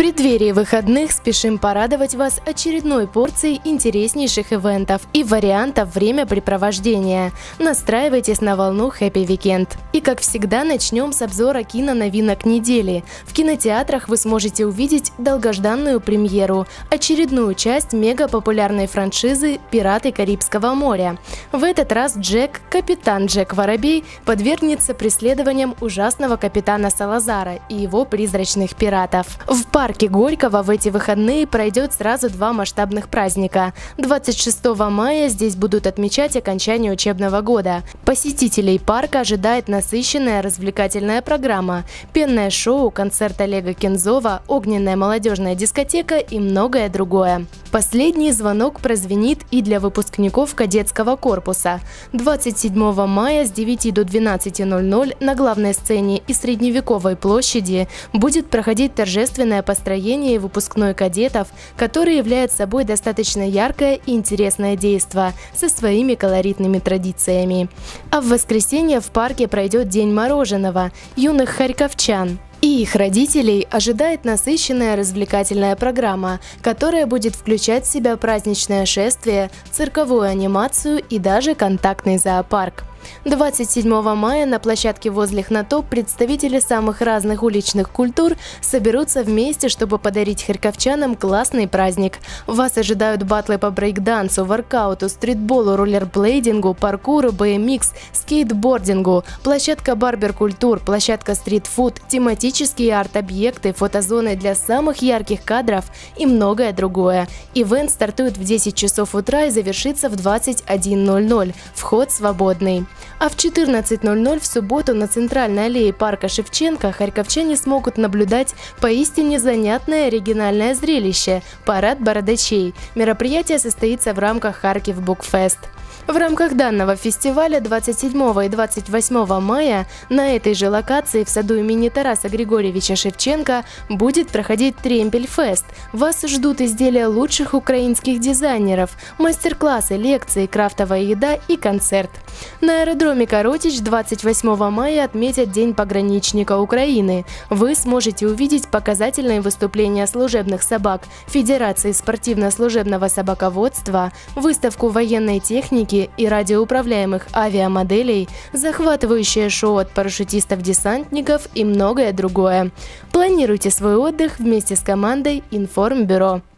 преддверии выходных спешим порадовать вас очередной порцией интереснейших ивентов и вариантов времяпрепровождения. Настраивайтесь на волну Happy Weekend. И как всегда начнем с обзора киноновинок недели. В кинотеатрах вы сможете увидеть долгожданную премьеру, очередную часть мегапопулярной франшизы «Пираты Карибского моря». В этот раз капитан Джек Воробей подвергнется преследованиям ужасного капитана Салазара и его призрачных пиратов. В парке Горького в эти выходные пройдет сразу два масштабных праздника. 26 мая здесь будут отмечать окончание учебного года. Посетителей парка ожидает насыщенная развлекательная программа, пенное шоу, концерт Олега Кензова, огненная молодежная дискотека и многое другое. Последний звонок прозвенит и для выпускников кадетского корпуса. 27 мая с 9 до 12:00 на главной сцене и Средневековой площади будет проходить торжественное построение выпускной кадетов, который является собой достаточно яркое и интересное действо со своими колоритными традициями. А в воскресенье в парке пройдет День мороженого юных харьковчан. И их родителей ожидает насыщенная развлекательная программа, которая будет включать в себя праздничное шествие, цирковую анимацию и даже контактный зоопарк. 27 мая на площадке возле Хнатоп представители самых разных уличных культур соберутся вместе, чтобы подарить харьковчанам классный праздник. Вас ожидают батлы по брейк-дансу, воркауту, стритболу, роллерблейдингу, паркуру, BMX, скейтбордингу, площадка барбер-культур, площадка стрит-фуд, тематические арт-объекты, фотозоны для самых ярких кадров и многое другое. Ивент стартует в 10 часов утра и завершится в 21:00. Вход свободный. А в 14:00 в субботу на центральной аллее парка Шевченко харьковчане смогут наблюдать поистине занятное оригинальное зрелище – парад бородачей. Мероприятие состоится в рамках Харьков Букфест. В рамках данного фестиваля 27 и 28 мая на этой же локации в саду имени Тараса Григорьевича Шевченко будет проходить Тремпель-фест. Вас ждут изделия лучших украинских дизайнеров, мастер-классы, лекции, крафтовая еда и концерт. На аэродроме Коротич 28 мая отметят День пограничника Украины. Вы сможете увидеть показательные выступления служебных собак, Федерации спортивно-служебного собаководства, выставку военной техники и радиоуправляемых авиамоделей, захватывающее шоу от парашютистов-десантников и многое другое. Планируйте свой отдых вместе с командой Информбюро.